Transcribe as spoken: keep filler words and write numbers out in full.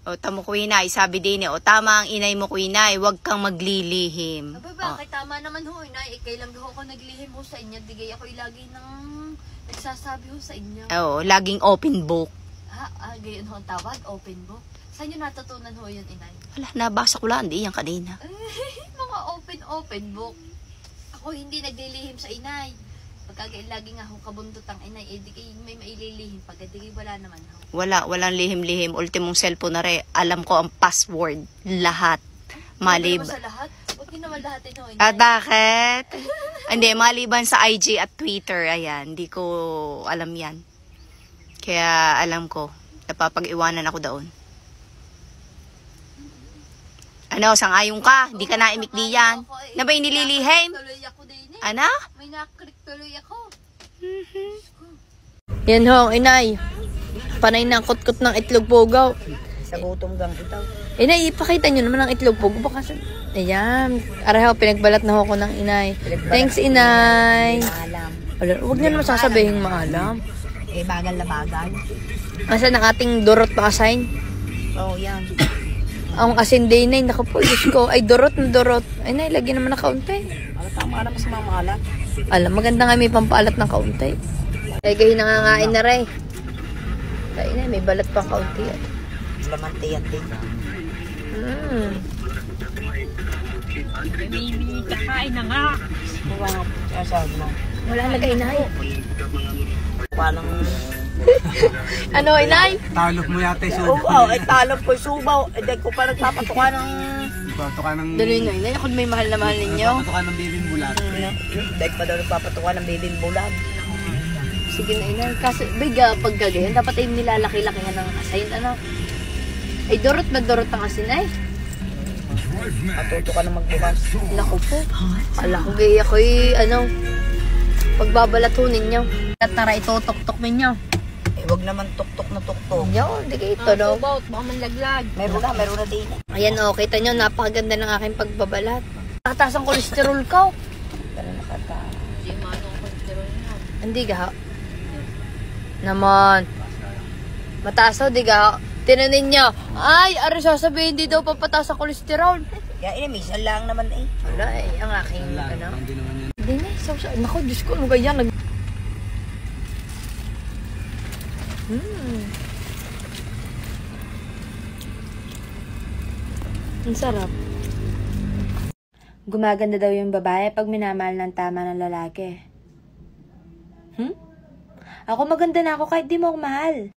O, tamo ko inay, sabi din eh, o tama ang inay mo ko inay, huwag kang maglilihim. Aba, bakit? Tama naman ho, inay. Eh, kailan ho ako naglihim ho sa inyo? Digay ako ilagi ng nagsasabi ho sa inyo. Oo, laging open book. Ha? Ah, gayon ho ang tawag? Open book? Saan nyo natutunan ho yun, inay? Wala, nabasa ko lang, hindi yan kanina. Ay, mga open-open book. Ako hindi naglilihim sa inay. Pagka lagi nga ho kabundot ang inay, eh di kayo may maililihim. Pagka di kayo wala naman ho. Wala, walang lihim-lihim. Ultimong cellphone na rin. Alam ko ang password. Lahat. Maliban. Sa lahat? Huwag din naman lahat ito. At bakit? Hindi, maliban sa I G at Twitter. Ayan, hindi ko alam yan. Kaya alam ko, napapag-iwanan ako doon. Ano, sangayon ka? Hindi ka naimik di yan. Na ba inililihim? Ano? May nakaklik tuloy ako. Yan ho, inay. Panay na kutkot ng itlog pugaw. Sa gutom gang ito. Inay, ipakita nyo naman ang itlog pugaw. Baka sa... Ayan. Areho, pinagbalat na ho ko ng inay. Thanks, inay. Maalam. Wala, huwag nyo naman sasabihin maalam. Eh, bagal na bagal. Asan ang ating durot pa assign? Oo, oh, yan. Ang asin day na, naku po, Diyos ko. Ay, durot na durot. Ay, nay, lagi naman na kaunti. Tama naman sa mga maalam. Alam, maganda nga may pampaalat ng kaunti. Ay, gahin nangangain na rin. Ay, na, may balat pang kaunti. Lamante yan din. Hmm. May kakain na nga. Wow, sasabi mo. Wala lagay, inay. Paano? Ano, inay? Talok mo yata yung subaw. Oo, ay talog ko subaw. Eh, dahil ko pa nagpapatuka ng... Nagpapatuka ng... Dali nga, inay. Ako may mahal na mahal ninyo. Nagpapatuka ng bibing bulat. Dahil pa daw nagpapatuka ng bibing bulan. Sige na, inay. Kasi, biga, pag gagayan, dapat ay nilalaki-laki nga ng asin, ano? Ay, durot na durot ang asin, ay. Matuto ka na magbukas. Naku po. Ala ko, gaya ko ano, pagbabalat ho ninyo. At tara, itutok-tok ninyo. Eh, wag naman tuktok na tuktok. Yo, di kayo ito, no? Subaw, baka manlaglag. Meron na, meron na din. Ayan, oh, kita nyo, napakaganda ng aking pagbabalat. Tatas ang kolesterol ko. Ganun nakata. Hindi manong kolesterol niya. Hindi ka, naman. Mataas ho, di ka. Tinanin niya, ay, ari sasabihin, hindi daw papataas ang kolesterol. Kaya ina, minsan lang naman eh. Wala eh, ang aking, ano? Hindi naman yan. Hindi na, so, so, naku, Diyos ko, ano ganyan? Nag... Hmm. Ang sarap. Gumaganda daw yung babae pag minamahal ng tama ng lalaki. Hmm? Ako maganda na ako kahit di mo ako mahal.